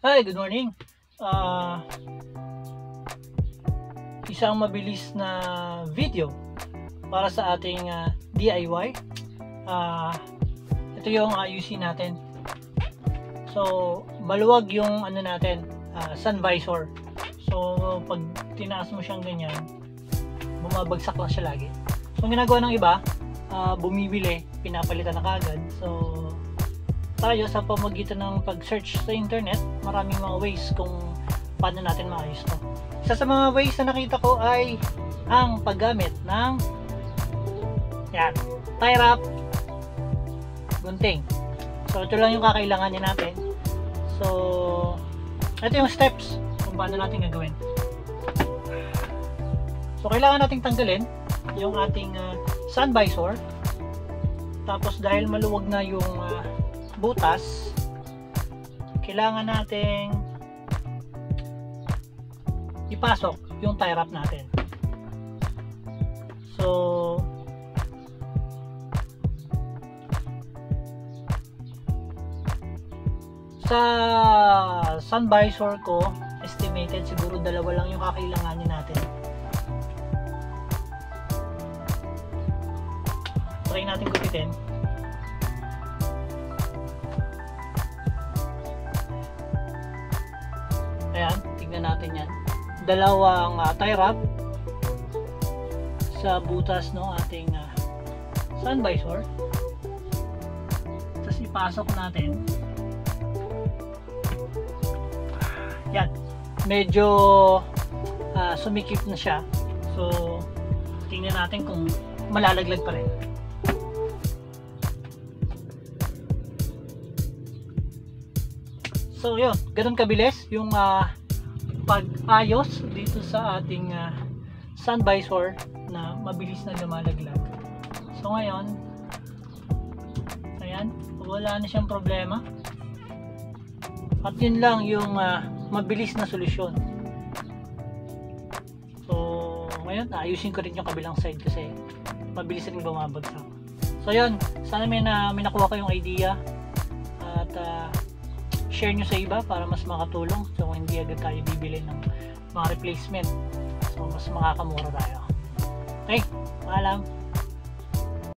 Hi, good morning. Ah, Isang mabilis na video para sa ating DIY. Ito yung ayusin natin. So, maluwag yung ano natin, sun visor. So, pag tinaas mo siyang ganyan, bumabagsak lang siya lagi. So, ang ginagawa ng iba, bumibili, pinapalitan na kagad. So, tayo sa pamagitan ng pag-search sa internet, maraming mga ways kung paano natin maayos to. Isa sa mga ways na nakita ko ay ang paggamit ng tie wrap, gunting. So ito lang yung kakailanganin natin. So ito yung steps kung paano natin gagawin. So kailangan nating tanggalin yung ating sun visor. Tapos dahil maluwag na yung butas, kailangan nating ipasok yung tie wrap natin. So sa sun visor ko, estimated siguro dalawa lang yung kakailanganin natin. Try natin gupitin. Ayan, tignan natin yan. Dalawang tie wrap sa butas ng ating sun visor. Tapos ipasok natin. Yan, medyo sumikip na siya. So tingnan natin kung malalaglag pa rin. So yun, ganun kabilis yung pag-ayos dito sa ating sun visor na mabilis na lumalaglag. So ngayon, ayan, wala na siyang problema. At yun lang yung mabilis na solusyon. So ngayon, ayusin ko rin yung kabilang side kasi mabilis rin bumabagsak. So yun, sana may nakuha kayong idea at share nyo sa iba para mas makatulong. So hindi agad tayo bibili ng mga replacement. So mas makakamura tayo. Okay, paalam.